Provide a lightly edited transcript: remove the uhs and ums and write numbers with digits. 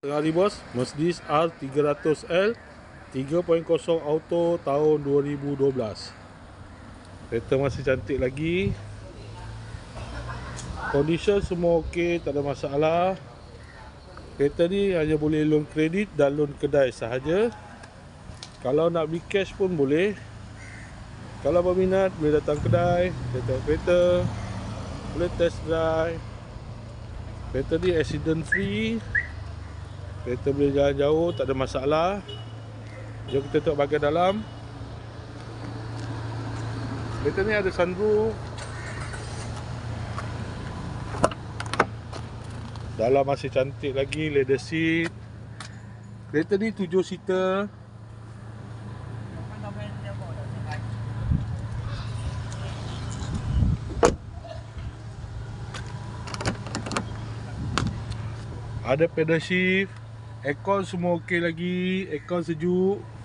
Hari bos, Mercedes R300L 3.0 auto tahun 2012. Kereta masih cantik lagi. Condition semua okey, tak ada masalah. Kereta ni hanya boleh loan kredit dan loan kedai sahaja. Kalau nak beli cash pun boleh. Kalau berminat boleh datang kedai, tengok kereta, boleh test drive. Kereta ni accident free. Kereta boleh jalan jauh, tak ada masalah. Jom kita tengok bahagian dalam. Kereta ni ada sunroof. Dalam masih cantik lagi, leather seat. Kereta ni 7 seater. Ada pedal shift. Aircon semua okey lagi, aircon sejuk.